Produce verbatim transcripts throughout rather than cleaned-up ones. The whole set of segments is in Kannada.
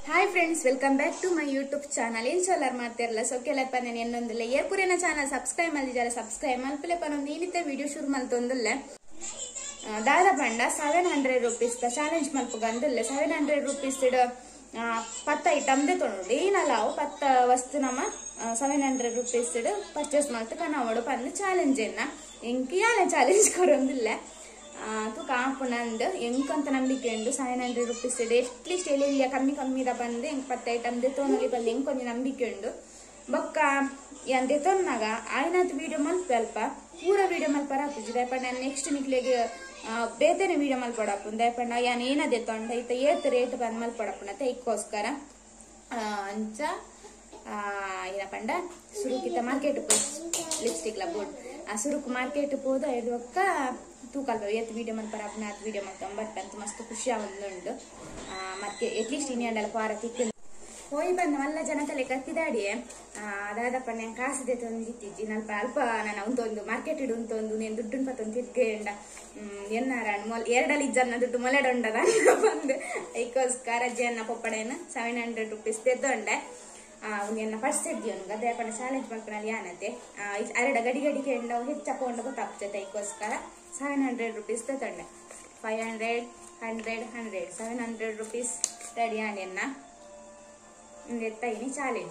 Hi friends, welcome back to my YouTube channel. ಏನ್ ಚಲರ್ ಮಾಡ್ತಿರಲ್ಲ ಸೊಕ್ಕೆಲಪ್ಪ ನಾನು ಎನ್ನೊಂದಿಲ್ಲ ಏರ್ಪುರಿನ ಚಾನಲ್ ಸಬ್ಸ್ಕ್ರೈಬ್ ಮಾಡಿದ್ದಾರೆ. ಸಬ್ಸ್ಕ್ರೈಬ್ ಮಲ್ಪಲೆಪ್ಪ ಒಂದು ಏನಿತ್ತೆ ವಿಡಿಯೋ ಶುರು ಮಲ್ತೊಂದಿಲ್ಲ ದಾದ ಪಂಡ ಸೆವೆನ್ ಹಂಡ್ರೆಡ್ ರುಪೀಸ್ ಚಾಲೆಂಜ್ ಮಲ್ಪು ಗಂದಿಲ್ಲ. ಸೆವೆನ್ ಹಂಡ್ರೆಡ್ ರುಪೀಸ್ ಪತ್ತ ಐಟಮ್ ದೇ ತೊಗೊಂಡು ಏನಲ್ಲ ಅವು ಪತ್ತ ವಸ್ತು ನಮ್ಮ ಸೆವೆನ್ ಹಂಡ್ರೆಡ್ ರುಪೀಸ್ ಪರ್ಚೇಸ್ ಮಾಡ್ತು ಕನ್ನವಡು ಪಂದು ಚಾಲೆಂಜ್ ಏನ ಎಂಕಿ ಯಾನೆ ಚಾಲೆಂಜ್ ಕೊರೊಂದಿಲ್ಲ ತೂಕ ಆಪುನಂದು ಎಂಕಂತ ನಂಬಿಕೆ ಉಂಡು. ಸೆವೆನ್ ಹಂಡ್ರೆಡ್ ರುಪೀಸ್ ಎಟ್ಲೀಸ್ಟ್ ಎಲ್ಲಿ ಕಮ್ಮಿ ಕಮ್ಮಿದ ಬಂದು ಎಂಕ್ ಪತ್ತ ಐಟಮ್ ದೆತ್ತೋನಲ್ಲಿ ಬಲ್ಲಿ ಎಂಕ್ ಕೊಂಚ ನಂಬಿಕೆ ಉಂಡು. ಬೊಕ್ಕ ಏನ್ ದೆತ್ತೊನ್ನಾಗ ಆಯ್ನಾತ್ ವಿಡಿಯೋ ಮಲ್ಪ ಅಲ್ಪ ಪೂರ ವಿಡಿಯೋ ಮಲ್ಪರ ಹಾಕುಜಿ ದಯಪಂಡ ನಾನು ನೆಕ್ಸ್ಟ್ ನಿಕ್ಲೆಗೆ ಬೇತೇನೆ ವಿಡಿಯೋ ಮಲ್ಪಡಪ್ಪು ದಯಪಂಡ ಯಾನ್ ಏನ ದೆತ್ತೊಂಡ ಐತ ಏತ್ ರೇಟ್ ಬಂದ್ ಮಲ್ಪಡಪ್ಪನ ತೈಕೋಸ್ಕರ ಅಂಚ ಏನ ಪಂಡ ಸುರುಕಿತ ಮಾರ್ಕೆಟ್ ಪೋ ಲಿಪ್ಸ್ಟಿಕ್ ಲ ಬೋರ್ಡ್ ಆ ಸುರುಕು ಮಾರ್ಕೆಟ್ ಪೋದ ಎಡುವಕ್ಕ ತೂಕಲ್ಪ ಏತ್ ವಿಡಿಯೋ ಮಲ್ಪರಪ್ಪನ ಅದ್ ವಿಡಿಯೋ ಮಲ್ತ ಬಟ್ ಅಂತ ಮಸ್ತ್ ಖುಷಿ ಆವೊಂದುಂಡು. ಮತ್ತೆ ಎಟ್ಲೀಸ್ಟ್ ಇನ್ನೆಂಡಲ ಪಾರ ತಿಕ್ಕ ಹೋಯ್ ಬಂದ ಮಲ್ಲ ಜನಕಲೆ ಕತ್ತಿದಾಡಿ ಅದಾದಪ್ಪ ನಾನು ಕಾಸಿದೆ ತಂದಿತ್ತಿಜ್ಜಿ ನಲ್ಪ ಅಲ್ಪ ನಾನು ಉಂತೊಂದು ಮಾರ್ಕೆಟ್ ಇಡು ಉಂತೊಂದು ನೀನು ದುಡ್ಡು ಪತ್ತೊಂದು ತಿರ್ಗೇಂಡ ಎನ್ನಾರ ಮೊಲ್ ಎರಡಲ್ಲಿ ಇಜ್ಜನ್ನ ದುಡ್ಡು ಮೊಲೆಡೊಂಡದ ಬಂದು ಐಕೋಸ್ಕರ ಅಜ್ಜಿಯನ್ನ ಪೊಪ್ಪಡೇನು ಸೆವೆನ್ ಹಂಡ್ರೆಡ್ ರುಪೀಸ್ ತೆದ್ದೊಂಡೆ ಎನ್ನ ಫಸ್ಟ್ ಇದ್ದಿ ಅವನು ಗದ್ದೆಪಣ ಚಾಲೆಂಜ್ ಮಾಡ್ಕೊಂಡಲ್ಲಿ ಯಾನತ್ತೆ ಅರಡ ಗಡಿ ಗಡಿಗೆ ಎಂಡ ಹೆಚ್ಚಕೊಂಡ ಗೊತ್ತಾಗ್ತದೆ ಐಕೋಸ್ಕರ ಸೆವೆನ್ ಹಂಡ್ರೆಡ್ ರುಪೀಸ್ ತೆತ್ತೊಂಡೆ. Five hundred hundred hundred seven hundred rupees ready ಆಂಡೆನ್ನ ಎತ್ತೈನಿ ಚಾಲೆಂಜ್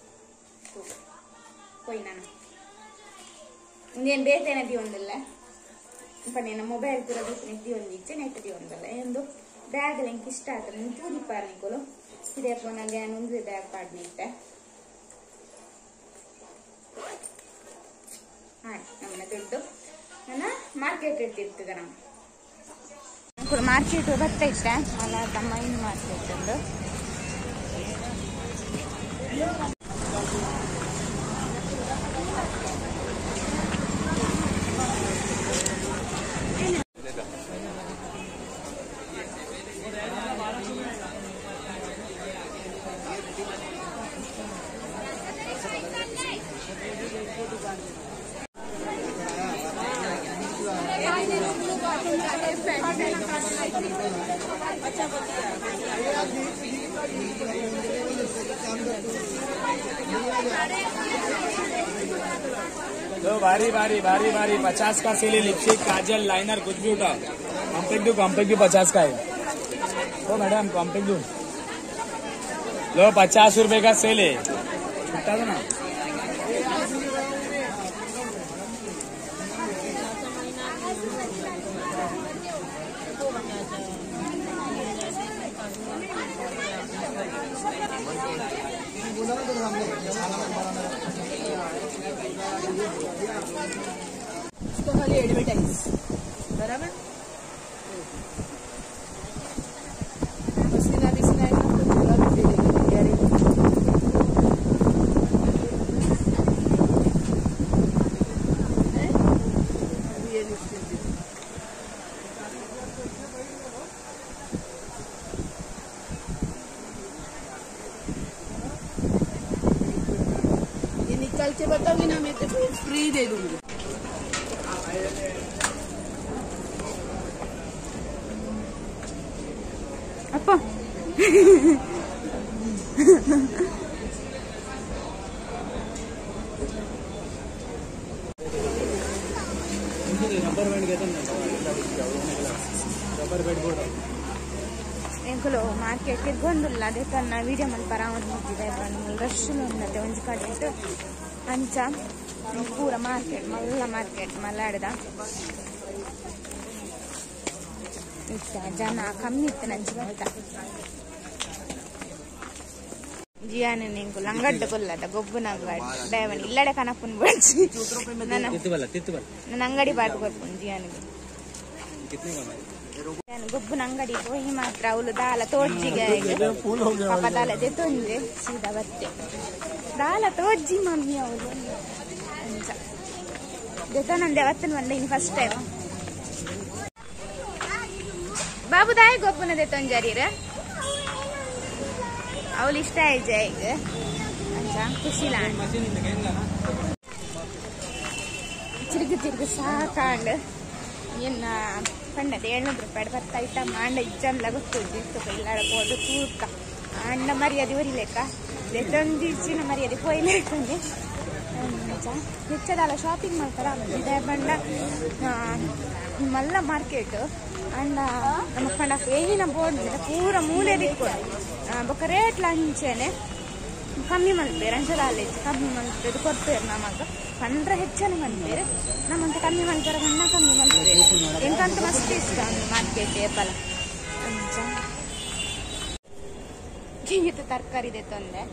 పోయి ನಾನು నేను ಬೇತೇನೆ ದಿಯೊಂದಿಲ್ಲ ಪನ್ನೇನ ಮೊಬೈಲ್ ಕೂಡ ಬಿಟ್ಟು ದಿಯೊಂದಿಚ್ಚೆ ನೆಟ್ ದಿಯೊಂದಲ್ಲ ಎಂದು ಬ್ಯಾಗ್ ಎಂಕ್ ಇಷ್ಟ ಆಗ್ತದೆ ನೀನು ತೂದಿ ಪಾರ್ನಿಕೊಲು ಇದೇ ಪೋನಾಗ ಒಂದು ಬ್ಯಾಗ್ ಪಾಡ್ನಿತ್ತೆ ಹಾಂ ನಮ್ಮ ದುಡ್ಡು ನನ್ನ ಮಾರ್ಕೆಟ್ ಇಡ್ತಿರ್ತದೆ ನಮ್ಮ ಮಾರ್ಕೆಟ್ ಬರ್ತೈತೆ ಅಲ್ಲ ತಮ್ಮ ಇನ್ನು ಮಾರ್ಕೆಟ್ ಉಂಡು तो बारी बारी बारी बारी पचास का सेल है. लिपस्टिक काजल लाइनर कुछ भी उठाओ. कॉम्पैक्ट दो कॉम्पैक्ट भी पचास का है. तो मैडम कॉम्पैक्ट दो लो पचास रुपए का सेल है. छुट्टा दो ना इसको खाली एडवर्टाइज बराबर पसीना पसीना है तो पूरा दे देंगे यारी ये लिपस्टिक ये निकाल के बताऊंगी ना मैं तो फ्री दे दूंगी. ಅಪ್ಪ ಎಂಕುಲು ಮಾರ್ಕೆಟ್ ಗೊಂದುಲ್ಲ ಅದೇ ತನ್ನ ವಿಡಿಯೋ ಮಲ್ ಪರ ಮುಚ್ಚಿದೆ ರಶ್ ఉన్నది ಒಂಜಿ ಕಡೆ ಇಟ್ಟು ಅಂಚ ಪೂರ ಮಾರ್ಕೆಟ್ ಮಲ್ಲ ಮಾರ್ಕೆಟ್ ಮಲ್ಲಾಡಿದ ಇಷ್ಟ ಜನ ಕಮ್ಮಿ ಇತ್ತು ನಂಚಿ ಬರ್ತ ಜಿಯಾನೆ ನಿಂಕು ಅಂಗಡ್ಡ ಕೊಲ್ಲದ ಗೊಬ್ಬನ ಅಂಗಡಿ ಡೈವನ್ ಇಲ್ಲಡೆ ಕನಪುನ್ ಬಡ್ಸಿ ನನ್ನ ಅಂಗಡಿ ಬಾಟ್ ಕೊರ್ಪುನ್ ಜಿಯಾನಿಗೆ ಗೊಬ್ಬನ ಅಂಗಡಿ ಹೋಗಿ ಮಾತ್ರ ಅವಳು ದಾಲ ತೋರ್ಜಿಗೆ ಪಾಪ ದಾಲ ದೆತ್ತೊಂದೆ ಸೀದಾ ಬತ್ತೆ ದಾಲ ತೋರ್ಜಿ ಮಮ್ಮಿ ಅವಳು ಅಂಚ ದೆತ್ತೊಂದೆ ಅವತ್ತನ ಬಂದ ಇನ್ನು ಫಸ್ಟ್ ಟೈಮ್ ಬಾಬು ದಾಯ ಗೊಬ್ಬನ ದೆತ್ತೊಂಜಾರೀರ ಅವಳು ಇಷ್ಟ ಆಯ್ತು ಈಗ ಅಂಚ ಖುಷಿಲ ಚಿರುಗು ಚಿರುಗು ಸಾಕಾಂಡ್ ಏನ ಪಂಡದ ಏಳ್ನೂರು ರೂಪಾಯಿ ಬರ್ತಾ ಇತ್ತ ಮಾಂಡ ಇಜ್ಜನ್ಲ ಗೊತ್ತಿದ್ದು ಇತ್ತು ಇಲ್ಲಾಡ ಹೋದು ತೂಕ ಅಣ್ಣ ಮರ್ಯಾದೆ ಒರಿಲೆಕ್ಕ ಬೆತ್ತೊಂದು ಇಚ್ಚಿನ ಮರ್ಯಾದೆ ಪೋಯ್ಲೇಕಂಗೆ ಹೆಚ್ಚದಲ್ಲ ಶಾಪಿಂಗ್ ಮಾಡ್ತಾರ ಇದೇ ಬಂಡ ಮಲ್ಲ ಮಾರ್ಕೆಟ್ ಅಂಡ ನಮ್ಮ ಪಂಡ ಏನಿನ ಬೋರ್ಡ್ ಪೂರ ಮೂಲೆ ದಿಕ್ಕು ಬೊಕ್ಕ ರೇಟ್ಲ ಹಂಚೇನೆ ಕಮ್ಮಿ ಮಲ್ಪೇರು ಅಂಚದಾಲೆ ಕಮ್ಮಿ ಮಲ್ಪೇರು ಕೊಡ್ತೇವೆ ನಮಗೆ ಪಂಡ್ರ ಹೆಚ್ಚನೆ ಮಲ್ಪೇರು ನಮ್ಮಂತ ಕಮ್ಮಿ ಮಲ್ಪೇರ ಬಣ್ಣ ಕಮ್ಮಿ ಮಲ್ಪೇರು ಎಂಕಂತ ಮಸ್ತ್ ಇಷ್ಟ ಮಾರ್ಕೆಟ್ ಏಪಲ ಅಂಚ ಹಿಂಗಿತ್ತು ತರಕಾರಿ ಇದೆ ತೊಂದರೆ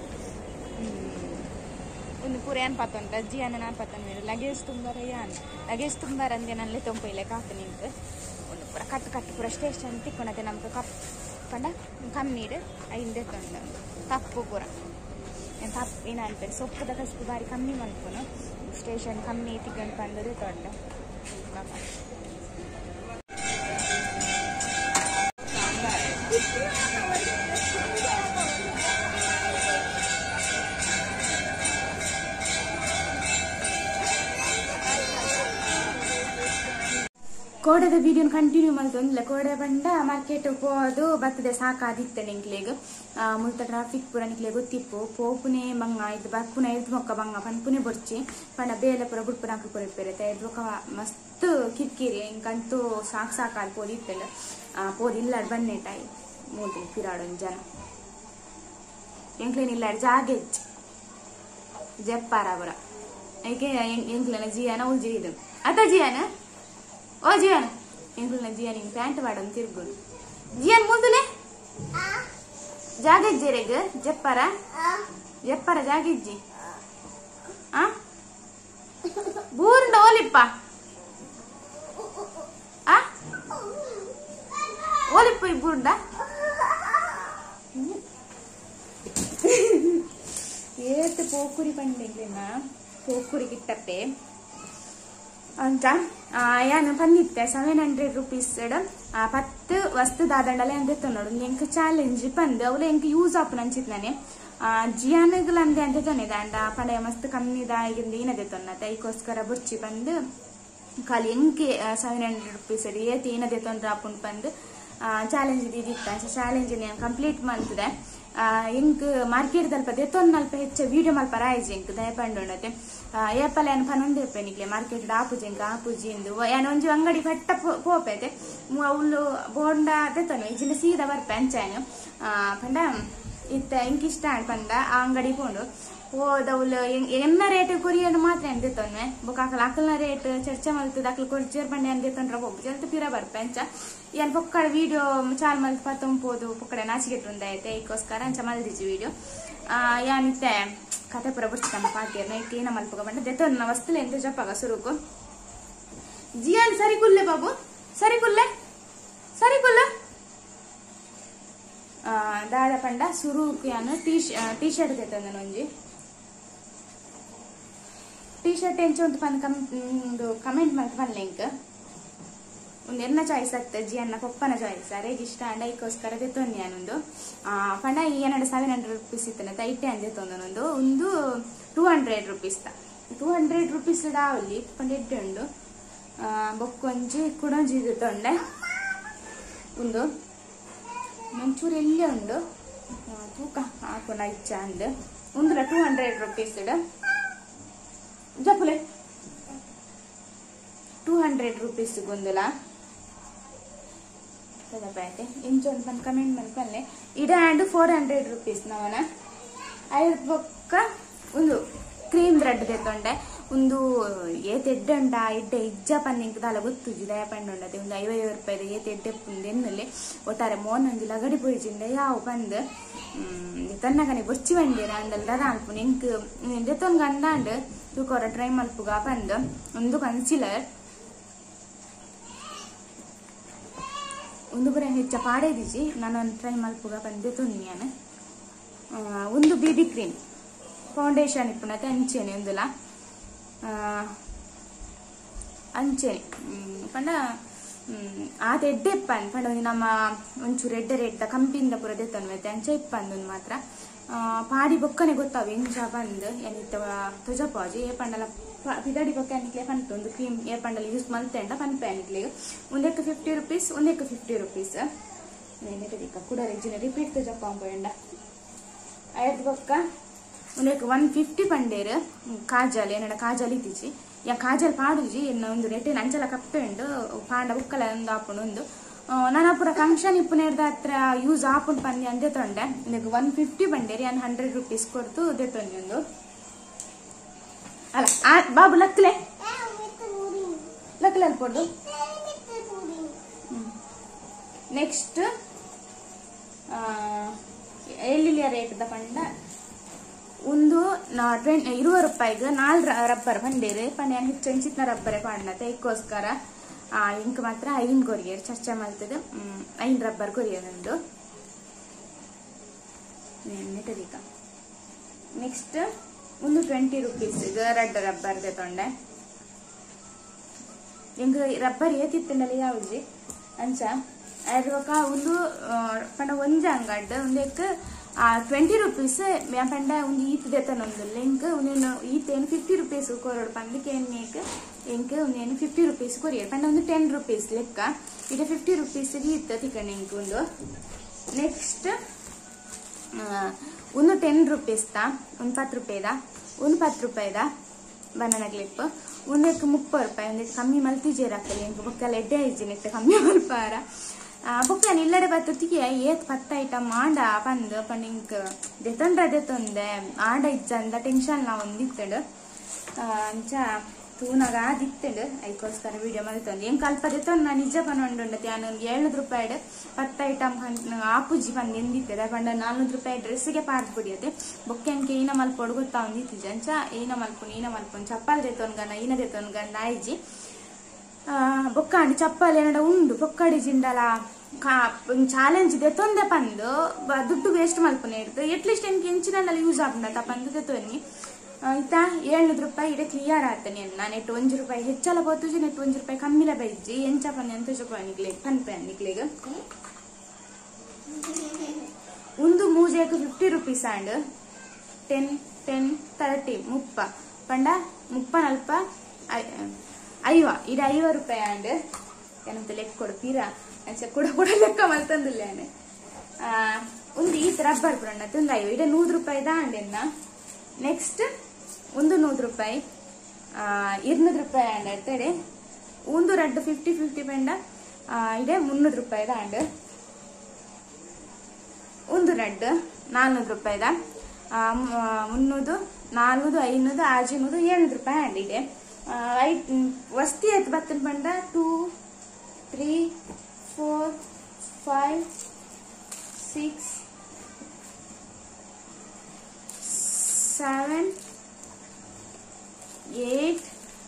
ಒಂದು ಪೂರ ಏನ್ ಪಾತೊಂಡ ಅಜ್ಜಿ ಅನ್ನ ನಾನು ಪಾತನ್ ಬೇರೆ ಲಗೇಜ್ ತುಂಬಾರ ಯಾನ್ ಲಗೇಜ್ ತುಂಬಾರ ಅಂದೆ ನಲ್ಲೇ ತೊಂಪೈಲೆ ಕಾತು ನಿಂತು ಒಂದು ಪೂರ ಕಟ್ಟು ಕಟ್ಟು ಪೂರ ಸ್ಟೇಷನ್ ತಿಕ್ಕೊಳತ್ತೆ ನಮ್ಗೆ ಕಪ್ ಪಂಡ ಕಮ್ಮಿ ಇಡು ಐಂದೆ ತೊಂದ ತಪ್ಪು ಪೂರ ತಪ್ಪು ಏನು ಅನ್ಪೇರು ಸೊಪ್ಪದ ಕಷ್ಟು ಬಾರಿ ಕಮ್ಮಿ ಮಲ್ಪನು ಸ್ಟೇಷನ್ ಕಮ್ಮಿ ತಿಕ್ಕೊಂಡು ಬಂದದೇ ತೊಂಡ ಕೋಡದ ವಿಡಿಯೋನ ಕಂಟಿನ್ಯೂ ಮಾಡ್ತೊಂದಿಲ್ಲ ಕೋಡೆ ಬಂಡ ಮಾರ್ಕೆಟ್ ಹೋದು ಬರ್ತದೆ ಸಾಕಾದಿತ್ತೆ ನಿಂಕ್ಲೆಗ್ ಮುಲ್ತ ಟ್ರಾಫಿಕ್ ಪೂರ ನಿಕ್ಲೆ ಗೊತ್ತಿಪ್ಪು ಪೋಪುನೆ ಮಂಗ ಇದು ಬರ್ಪುನ ಎದ್ದು ಮೊಕ್ಕ ಬಂಗ ಪನ್ಪುನೆ ಬೊರ್ಚಿ ಪಂಡ ಬೇಲೆ ಪೂರ ಬುಡ್ಪುನ ಹಾಕಿ ಪೂರ ಇಪ್ಪೇರತ್ತೆ ಎದ್ದು ಮೊಕ್ಕ ಮಸ್ತ್ ಕಿರ್ಕಿರಿ ಇಂಕಂತೂ ಸಾಕು ಸಾಕಾಗಿ ಪೋದಿತ್ತಲ್ಲ ಪೋದಿಲ್ಲ ಬನ್ನೇಟಾಯಿ ಮೂತಿ ಪಿರಾಡೊಂದು ಜನ ಎಂಕ್ಲೇನಿಲ್ಲ ಜಾಗೆಜ್ ಜಪ್ಪಾರ ಅವರ ಏಕೆ ಎಂಕ್ಲೆನ ಜಿಯಾನ ಉಲ್ ಜಿಯಿದು ಅತ ಜಿಯಾನ ಓ ಜಿಯಾನ್ ಎಂಕುಲ್ನ ಜಿಯಾನ್ ಹಿಂಗೆ ಪ್ಯಾಂಟ್ ಮಾಡೊಂದು ತಿರ್ಗುನು ಜಿಯಾನ್ ಮುಂದುಲೆ ಜಾಗಜ್ಜಿರೆಗ್ ಜಪ್ಪರ ಜಪ್ಪರ ಜಾಗಿಜ್ಜಿ ಆ ಬೂರ್ಂಡ ಓಲಿಪ್ಪ ಆ ಓಲಿಪ್ಪ ಈ ಬೂರ್ಂಡ ಏತ್ ಪೋಕುರಿ ಪಂಡಿಗ್ಲೇನ ಪೋಕುರಿ ಗಿಟ್ಟಪ್ಪೆ ಅಂತ ಯಾನು ಪಂದಿತ್ತೆ ಸೆವೆನ್ ಹಂಡ್ರೆಡ್ ರುಪೀಸ್ ಪತ್ತು ವಸ್ತು ದಾದಂಡಲೆ ಅಂತ ತೊನ್ನೋಡು ಎಂಕ್ ಚಾಲೆಂಜ್ ಪಂದು ಅವಳು ಎಂಕ್ ಯೂಸ್ ಆಪನ್ ಅಂಚಿತ್ ನಾನೆ ಜಿಯಾನಗಳು ಅಂದೆ ಅಂತ ತೊನ್ನಿದ ಅಂಡ ಪಂಡ ಮಸ್ತ್ ಕಮ್ಮಿದಾಗಿಂದ ಏನದೆ ತೊನ್ನತ್ತೆ ಅದಕ್ಕೋಸ್ಕರ ಬುರ್ಚಿ ಬಂದು ಖಾಲಿ ಎಂಕೆ ಸೆವೆನ್ ಹಂಡ್ರೆಡ್ ರುಪೀಸ್ ಅಡಿ ಏತಿ ಏನದೆ ತೊಂದ್ರೆ ಆಪುಂಡು ಬಂದು ಚಾಲೆಂಜ್ ಇದಿತ್ತ ಚಾಲೆಂಜ್ ನಾನು ಕಂಪ್ಲೀಟ್ ಮಾಡ್ತಿದೆ ಎಂಕ್ ಮಾರ್ಕೆಟ್ ದಲ್ಪ ದೆತ್ತೊಂದು ಅಲ್ಪ ಹೆಚ್ಚು ವಿಡಿಯೋ ಮಲ್ಪ ರಾಯ್ಜಿ ಎಂಕ್ ದಯಪಂಡುಂಡತೆ ಏಪಲ ಏನು ಪನ್ನೊಂದು ಏಪೆ ನಿಕ್ಲೆ ಮಾರ್ಕೆಟ್ ಆಪುಜಿ ಎಂಕ್ ಆಪುಜಿ ಎಂದು ಏನು ಒಂಜಿ ಅಂಗಡಿ ಪಟ್ಟ ಪೋಪೈತೆ ಅವಳು ಬೋಂಡ ದೆತ್ತನು ಇಜಿನ ಸೀದಾ ಬರ್ಪೆ ಅಂಚಾನು ಪಂಡ ಇತ್ತ ಎಂಕ್ ಇಷ್ಟ ಪಂಡ ಆ ಅಂಗಡಿ ಪೋಂಡು ಹೋದವಳು ಎನ್ನ ರೇಟ್ ಕೊರಿಯಂಡು ಮಾತ್ರ ಎಂದಿತ್ತೊನ್ನೆ ಬೊಕ್ಕ ಅಕಲ್ ಅಕಲ್ನ ರೇಟ್ ಚರ್ಚೆ ಮಲ್ತದ ಅಕಲ್ ಕೊರ್ಚೇರ್ ಬಂಡೆ ಎಂದಿತ್ತೊಂಡ್ರ ಹೋಗು ಜಲ್ತ ಪಿರ ಬರ್ಪೆ ಅಂಚ ಏನ್ ಪೊಕ್ಕಡ ವಿಡಿಯೋ ಚಾಲ್ ಮಲ್ತ್ ಪತ್ತೊಂಪೋದು ಪೊಕ್ಕಡೆ ನಾಚಿಗೆಟ್ಟುಂದಾಯ್ತೆ ಈಗೋಸ್ಕರ ಅಂಚ ಮಲ್ದಿಜಿ ವಿಡಿಯೋ ಯಾನಿತ್ತೆ ಕತೆ ಪುರ ಬುಡ್ಚಿತಮ್ಮ ಪಾತಿಯರ್ ನೈಟ್ ಏನ ಮಲ್ಪಗ ಬಂಡ ದೆತ್ತೊನ್ನ ವಸ್ತುಲೆ ಎಂತ ಜಪ್ಪಾಗ ಸುರುಕು ಜಿಯಾನ್ ಸರಿ ಕುಲ್ಲೆ ಬಾಬು ಸರಿ ಕುಲ್ಲೆ ಸರಿ ಕುಲ್ಲ ದಾದ ಪಂಡ ಸುರುಕು ಯಾನು ಟೀ ಟೀ ಶರ್ಟ್ ತೆತ್ತಂದ ಒಂಜಿ ಟೀ ಶರ್ಟ್ ಎಂಚ ಒಂದು ಪಂದ್ ಒಂದು ಕಮೆಂಟ್ ಮಾಡ್ತ ಪನ್ಲೆ ಇಂಕ್ ಒಂದು ಎನ್ನ ಚಾಯ್ಸ್ ಆಗ್ತದೆ ಜಿ ಅನ್ನ ಪಪ್ಪನ ಚಾಯ್ಸ್ ಅರೇಗೆ ಇಷ್ಟ ಅಂಡ ಈಗೋಸ್ಕರ ತೆತ್ತೊಂದು ನಾನೊಂದು ಪಂಡ ಈ ಏನಡ ಸೆವೆನ್ ಹಂಡ್ರೆಡ್ ರುಪೀಸ್ ಇತ್ತನೆ ತೈಟೆ ಅಂದೆ ತೊಂದನೊಂದು ಒಂದು ಟೂ ಹಂಡ್ರೆಡ್ ರುಪೀಸ್ ತ ಟೂ ಹಂಡ್ರೆಡ್ ರುಪೀಸ್ ಡಾವಲ್ಲಿ ಪಂಡ ಎಡ್ಡೆ ಉಂಡು ಬೊಕ್ಕೊಂಜಿ ಕುಡೊಂಜಿ ಇದು ತೊಂಡೆ ಒಂದು ಮಂಚೂರು ಎಲ್ಲೇ ಉಂಡು ತೂಕ ಹಾಕೋಣ ಇಚ್ಛ ಅಂದ್ ಒಂದುಲ ಟೂ ಹಂಡ್ರೆಡ್ ರುಪೀಸ್ ಜಪ್ಪುಲೆ ಟೂ ಹಂಡ್ರೆಡ್ ರುಪೀಸ್ ಗೊಂದುಲ ಐತೆ ಇಂಚೊಂದು ಬಂದು ಕಮೆಂಟ್ ಮಾಡ್ಕೊಂಡೆ ಇಡ ಹ್ಯಾಂಡ್ ಫೋರ್ ಹಂಡ್ರೆಡ್ ರುಪೀಸ್ ನಾವನ ಐದು ಬೊಕ್ಕ ಒಂದು ಕ್ರೀಮ್ ಥ್ರೆಡ್ ತೆತ್ತೊಂಡೆ ಒಂದು ಏತ್ ಎಡ್ಡೆ ಉಂಡ ಎಡ್ಡೆ ಇಜ್ಜ ಪನ್ನಿಂಕ್ ದಾಲ ಗೊತ್ತುಜಿ ದಯ ಪಂಡು ಉಂಡದೆ ಒಂದು ಐವೈದು ರೂಪಾಯಿದ ಏತ್ ಎಡ್ಡೆ ಪುಂದು ಎನ್ನಲ್ಲಿ ಒಟ್ಟಾರೆ ಮೋನ್ ಒಂಜಿ ಲಗಡಿ ಪೊಯ್ಜಿಂಡ ಯಾವ ಬಂದು ತನ್ನಗನೆ ಬೊಚ್ಚಿ ಬಂಡೀರ ಅಂದಲ್ ದದ ಅನ್ಪುನ್ ಎಂಕ್ ದೆತ್ತೊಂದು ಗಂಡಾಂಡ್ ತೂಕೋರ ಟ್ರೈ ಮಲ್ಪುಗ ಬಂದು ಒಂದು ಕನ್ಸಿಲರ್ ಒಂದು ಬರ ಹೆಚ್ಚ ಪಾಡೇದಿಜಿ ನಾನೊಂದು ಟ್ರೈ ಮಲ್ಪುಗ ಬಂದು ತೊನ್ನಿಯಾನ ಒಂದು ಬಿಬಿ ಕ್ರೀಮ್ ಫೌಂಡೇಶನ್ ಇಪ್ಪುನತೆ ಅಂಚೆನೆ ಒಂದುಲ ಅಂಚೆನೆ ಪಂಡ ಆತ ಎಡ್ಡೆ ಇಪ್ಪನ್ ಪಂಡ ಒಂದು ನಮ್ಮ ಒಂಚೂರು ಎಡ್ಡೆ ರೇಟ್ ಕಂಪಿಂದ ಪೂರ ದೆತ್ತೊನ್ವೈತೆ ಅಂಚೆ ಇಪ್ಪಂದು ಮಾತ್ರ ಪಾಡಿ ಬೊಕ್ಕನೆ ಗೊತ್ತಾವ ಎಂಚ ಬಂದು ಏನಿತ್ತ ತುಜಪಾಜಿ ಏ ಪಂಡಲ ಪಿದಾಡಿ ಬೊಕ್ಕ ಅನ್ಕ್ಲೆ ಪನ್ಪೆ ಒಂದು ಕ್ರೀಮ್ ಏ ಪಂಡಲ ಯೂಸ್ ಮಲ್ತೆಂಡ ಪನ್ಪೆ ಅನ್ಕ್ಲೆಗ್ ಒಂದಕ್ಕೆ ಫಿಫ್ಟಿ ರುಪೀಸ್ ಒಂದಕ್ಕೆ ಫಿಫ್ಟಿ ರುಪೀಸ್ ನೆನಪಿದಿಕ್ಕ ಕೂಡ ರೆಜಿನ ರಿಪೀಟ್ ತುಜಪ್ಪ ಅಂಬೋಯಂಡ ಐದು ಬೊಕ್ಕ ಉಂದೆಕ್ ಒನ್ ಫಿಫ್ಟಿ ಪಂಡೇರು ಕಾಜಲ್ ಏನಡ ಕಾಜಲ್ ಇತ್ತಿಜಿ ಯಾ ಕಾಜಲ್ ಪಾಡುಜಿ ಎನ್ನ ಒಂದು ನೆಟ್ಟೆ ಅಂಚಲ ಕಪ್ಪೆ ಉಂಡು ಪಾಂಡ ಬುಕ್ಕಲ ಒಂದು ಆಪುಂಡು ಒಂದು ನಾನು ಪೂರ ಫಂಕ್ಷನ್ ಇಪ್ಪನೇರ್ದ ಹತ್ರ ಯೂಸ್ ಆಪುಂಡು ಪಂದಿ ಅಂದೆ ತೊಂಡೆ ಇದಕ್ಕೆ ಒನ್ ಫಿಫ್ಟಿ ಬಂಡೇರಿ ನಾನು ಹಂಡ್ರೆಡ್ ರುಪೀಸ್ ಕೊಡ್ತು ದೆತ್ತೊಂದು ಒಂದು ಅಲ್ಲ ಬಾಬು ಲಕ್ಲೆ ಲಕ್ಲೆ ಅಲ್ಪೊಡು ನೆಕ್ಸ್ಟ್ ಎಲ್ಲಿಯ ರೇಟ್ ದ ಪಂಡ ಒಂದು ಇರುವ ರೂಪಾಯಿಗೆ ನಾಲ್ ರಬ್ಬರ್ ಬಂಡೇರಿ ಪಂಡ ಹೆಚ್ಚು ಹೆಂಚಿತ್ನ ರಬ್ಬರೇ ಪಾಂಡತೆ ಇದಕ್ಕೋಸ್ಕರ ಇಂಕ್ ಮಾತ್ರ ಐನ್ ಕೊರಿಯರ್ ಚರ್ಚೆ ಮಾಡ್ತದೆ ಐನ್ ರಬ್ಬರ್ ಕೊರಿಯರ್ ಒಂದು ನೆಟ್ಟದೀಗ ನೆಕ್ಸ್ಟ್ ಒಂದು ಟ್ವೆಂಟಿ ರುಪೀಸ್ ರೆಡ್ ರಬ್ಬರ್ ತೊಂಡೆ ಹೆಂಗ ರಬ್ಬರ್ ಏತಿತ್ತಂಡಲ್ಲಿ ಯಾವ್ದು ಅಂಚ ಅದ್ರಕ ಒಂದು ಪಂಡ ಒಂಜ ಅಂಗಡ್ ಒಂದಕ್ಕೆ ಟ್ವೆಂಟಿ ರುಪೀಸ್ ಪಂಡ ಒಂದು ಈತ್ ದೆತ್ತನೊಂದು ಎಂಕ್ ಒಂದೇನು ಈತೇನು ಫಿಫ್ಟಿ ರುಪೀಸ್ ಕೊರೋಡು ಪಂದಕ್ಕೆ ಎಣ್ಣೆಕ್ ಎಂಕ್ ಒಂದೇನು ಫಿಫ್ಟಿ ರುಪೀಸ್ ಕೊರಿಯರ್ ಪಂಡ ಒಂದು ಟೆನ್ ರುಪೀಸ್ ಲೆಕ್ಕ ಇದು ಫಿಫ್ಟಿ ರುಪೀಸ್ಗೆ ಇತ್ತ ತಿಕ್ಕಂಡು ಎಂಕ್ ಒಂದು ನೆಕ್ಸ್ಟ್ ಒಂದು ಟೆನ್ ರುಪೀಸ್ ತಾ ಒಂದು ಪತ್ತು ರೂಪಾಯಿದ ಒಂದು ಪತ್ತು ರೂಪಾಯಿದ ಬನಾನಾ ಕ್ಲಿಪ್ ಒಂದಕ್ಕೆ ಮುಪ್ಪತ್ತು ರೂಪಾಯಿ ಒಂದಕ್ಕೆ ಕಮ್ಮಿ ಮಲ್ತಿಜೇರ್ ಹಾಕಲಿ ಎಂಕ್ ಬೊಕ್ಕಲ್ಲ ಎಡ್ಡೆ ಐಜಿ ನೆಟ್ಟ ಕಮ್ಮಿ ಮಲ್ಪಾರ ಬೊಕ್ಕ ಇಲ್ಲಡೆ ಬತ್ತಿಗೆ ಏತ್ ಪತ್ತ ಐಟಮ್ ಆಂಡ ಪಂದು ಪಂಡಿಂಕ್ ದೆತೊಂಡ್ರ ದೆತೊಂದೆ ಆಂಡ ಇಜ್ಜಂದ ಟೆನ್ಷನ್ ನಾ ಒಂದಿತ್ತಡು ಅಂಚ ತೂನಾಗ ಆದಿತ್ತಡು ಅದಕ್ಕೋಸ್ಕರ ವಿಡಿಯೋ ಮಾಡಿತ್ತೊಂದು ಹೆಂಗ್ ಕಲ್ಪ ದೆತೊಂದು ನಾ ನಿಜ ಪನ್ನೊಂಡುಂಡತಿ ನಾನು ಏಳ್ನೂರು ರೂಪಾಯಿ ಪತ್ತ ಐಟಮ್ ಆಪುಜಿ ಪಂದು ಎಂದಿತ್ತದ ಪಂಡ ನಾಲ್ನೂರು ರೂಪಾಯಿ ಡ್ರೆಸ್ಸಿಗೆ ಪಾರ್ದು ಬಿಡಿಯತ್ತೆ ಬೊಕ್ಕ ಎಂಕೆ ಈನ ಮಲ್ಪೊಡು ಗೊತ್ತಾ ಒಂದಿತ್ತಿಜ ಅಂಚ ಈನ ಮಲ್ಪುನ್ ಈನ ಮಲ್ಪುನ್ ಚಪ್ಪಲ್ ದೆತೊನ್ಗನ ಈನ ದೆತೊನ್ಗಂಡ ಆಯ್ಜಿ ಬೊಕ್ಕಾಂಡಿ ಚಪ್ಪಲ್ ಏನಡ ಉಂಡು ಬೊಕ್ಕಡಿ ಜಿಂಡಲ ಚಾಲೆಂಜ್ ಇದೆ ತೊಂದೆ ಪಂದು ದುಡ್ಡು ವೇಸ್ಟ್ ಮಲ್ಪನೆ ಇಡ್ತು ಎಟ್ಲೀಸ್ಟ್ ಎಂಕ್ ಎಂಚಿನಲ್ಲಿ ಯೂಸ್ ಆಗ್ಬಿಡತ್ತ ಪಂದು ದೆತೊನ್ನಿ ಇತ್ತ ಏಳ್ನೂರು ರೂಪಾಯಿ ಇಡೆ ಕ್ಲಿಯರ್ ಆತನಿ ಅನ್ನ ನೆಟ್ ಒಂಜು ರೂಪಾಯಿ ಹೆಚ್ಚಲ ಬತ್ತುಜಿ ನೆಟ್ ಒಂಜು ರೂಪಾಯಿ ಕಮ್ಮಿಲ ಬೈಜಿ ಎಂಚ ಪನ್ನಿ ಅಂತ ಚೊಪ್ಪಾನಿಕ್ಲೆ ಪನ್ಪೆ ಅನ್ನಿಕ್ಲೆಗ ಒಂದು ಮೂಜೆಗ್ fifty rupees and ten ten thirty ಮುಪ್ಪ ಪಂಡ ಮುಪ್ಪ ನಲ್ಪ ಐವ ಇಡ ಐವ ರೂಪಾಯಿ ಆಂಡ್ ಏನಂತ ಲೆಕ್ಕ ಕೊಡು ಪೀರ ಅಂಚ ಕೂಡ ಕೂಡ ಲೆಕ್ಕ ಮಲ್ತಂದಿಲ್ಲ ಒಂದು ಈತ ರಬ್ಬರ್ ಬ್ರಂಡತ್ ಒಂದು ಐವ ಇಡ ನೂರು ರೂಪಾಯಿ ದಾಂಡೆನ್ನ ನೆಕ್ಸ್ಟ್ ಒಂದು ನೂರು ರೂಪಾಯಿ ಇರ್ನೂರು ರೂಪಾಯಿ ಆಂಡ್ ಇರ್ತದೆ ಒಂದು ರೆಡ್ ಫಿಫ್ಟಿ ಫಿಫ್ಟಿ ಪೆಂಡ ಇಡೆ ಮುನ್ನೂರು ರೂಪಾಯಿ ದಾಂಡ್ ಒಂದು ರೆಡ್ ನಾಲ್ನೂರು ರೂಪಾಯಿದ ಮುನ್ನೂದು ನಾಲ್ನೂದು ಐನೂದು ಆರ್ಜಿನೂದು ಏಳ್ನೂರು ರೂಪಾಯಿ ಆಂಡ್ ಇದೆ ಐ ವಸ್ತಿ ಆಯ್ತು ಬತ್ತನ ಪಂಡ two three four five six seven eight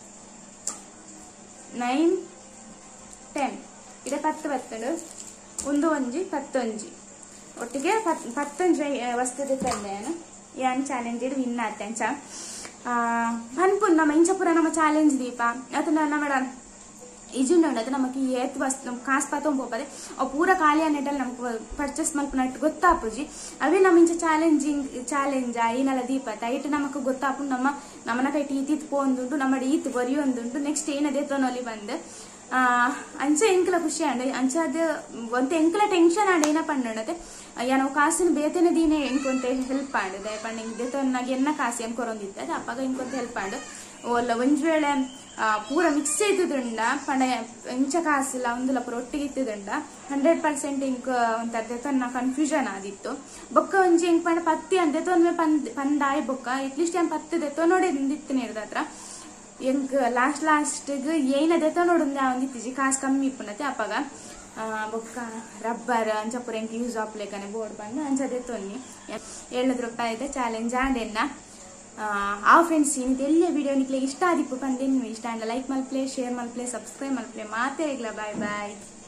nine ten ಇದೆ ಪತ್ತು ಬತ್ತಡು ಒಂದು ಒಂಜಿ ಪತ್ತೊಂಜಿ ಒಟ್ಟಿಗೆ ಪತ್ ಪತ್ತೊಂಜಿ ವಸ್ತು ತಂದೆ ಏನ್ ಚಾಲೆಂಜ್ ಇಡು ವಿನ್ ಆತೆ ಅಂಚ ಪನ್ಪುನ್ ನಮ್ಮ ಇಂಚಪುರ ನಮ್ಮ ಚಾಲೆಂಜ್ ದೀಪ ಅದು ನಮ್ಮ ಇಜುಂಡ ಅದು ನಮಗೆ ಏತ್ ವಸ್ತು ಕಾಸು ಪತ್ತೊಂಬೋಪದೆ ಅವು ಪೂರ ಖಾಲಿ ಅನ್ನೆಟಲ್ಲಿ ನಮ್ಗೆ ಪರ್ಚೇಸ್ ಮಲ್ಪನಟ್ಟು ಗೊತ್ತಾಪುಜಿ ಅವೇ ನಮ್ಮ ಇಂಚ ಚಾಲೆಂಜಿಂಗ್ ಚಾಲೆಂಜ್ ಏನಲ್ಲ ದೀಪತ್ತ ಐಟ್ ನಮಕ್ ಗೊತ್ತಾಪು ನಮ್ಮ ನಮ್ಮನ ಕೈಟ್ ಈತ್ ಪೋಂದುಂಟು ನಮ್ಮ ಈತ್ ಬರೆಯೊಂದುಂಟು ನೆಕ್ಸ್ಟ್ ಏನದೇ ತೊನೊಲಿ ಬಂದು ಅಂಚೆ ಎಂಕಲ ಖುಷಿ ಅಂಡ ಅಂಚ ಅದು ಒಂತ ಎಂಕಲ ಟೆನ್ಷನ್ ಆಡ ಏನ ಪಂಡತೆ ಏನೋ ಕಾಸಿನ ಬೇತನ ದೀನೆ ಎಂಕೊಂತ ಹೆಲ್ಪ್ ಆಂಡದೆ ಪಂಡ ದೇತನಾಗ ಎನ್ನ ಕಾಸು ಏನ್ ಕೊರೊಂದಿತ್ತದ ಅಪ್ಪಾಗ ಎಂಕೊಂತ ಹೆಲ್ಪ್ ಆಂಡು ಒಲ್ಲ ಒಂದ್ ವೇಳೆ ಪೂರ ಮಿಕ್ಸ್ ಇದ್ದುದುಂಡ ಪಂಡ ಇಂಚ ಕಾಸಿಲ್ಲ ಒಂದಿಲ್ಲ ಪೂರ ಒಟ್ಟಿಗೆ ಇತ್ತದುಂಡ ಹಂಡ್ರೆಡ್ ಪರ್ಸೆಂಟ್ ಇಂಕ್ ಒಂತ ದೇತನ ಕನ್ಫ್ಯೂಷನ್ ಆದಿತ್ತು ಬೊಕ್ಕ ಒಂಜಿ ಎಂಕ್ ಪಂಡ ಪತ್ತಿ ಅಂತ ದೇತೊಂದು ಪಂದ್ ಪಂದಾಯ್ ಬೊಕ್ಕ ಅಟ್ಲೀಸ್ಟ್ ಏನ್ ಪತ್ತಿ ದೇತೋ ನೋಡಿ ನಿಂದಿತ್ತಿನ ಇರ್ದತ್ರ ಎಂಕ್ ಲಾಸ್ಟ್ ಲಾಸ್ಟ್ ಏನ ದೇತೋ ನೋಡುಂದೆ ಒಂದಿತ್ತಿಜಿ ಕಾಸು ಕಮ್ಮಿ ಇಪ್ಪುನತೆ ಅಪ್ಪಾಗ ಬೊಕ್ಕ ರಬ್ಬರ್ ಅಂಚ ಪೂರ ಎಂಕ್ ಯೂಸ್ ಆಪ್ಲೇಕನೆ ಬೋರ್ಡ್ ಬಂದು ಅಂಚ ದೇತೊನ್ನಿ ಏಳ್ನೂರು ರೂಪಾಯಿ ಇದೆ ಚಾಲೆಂಜ್ ಆಂಡೆನ್ನ ಆ ಫ್ರೆಂಡ್ಸ್ ಏನಿದೆ ಎಲ್ಲ ವಿಡಿಯೋ ನಿಕ್ಲೆ ಇಷ್ಟ ಆದಿಪ್ಪು ಬಂದೇನು ಇಷ್ಟ ಅಂಡ ಲೈಕ್ ಮಲ್ಪ್ಲೆ ಶೇರ್ ಮಲ್ಪ್ಲೆ ಸಬ್ಸ್ಕ್ರೈಬ್ ಮಲ್ಪ್ಲೆ ಮಾತೇ ಇಗ್ಲ ಬಾಯ್ ಬಾಯ್.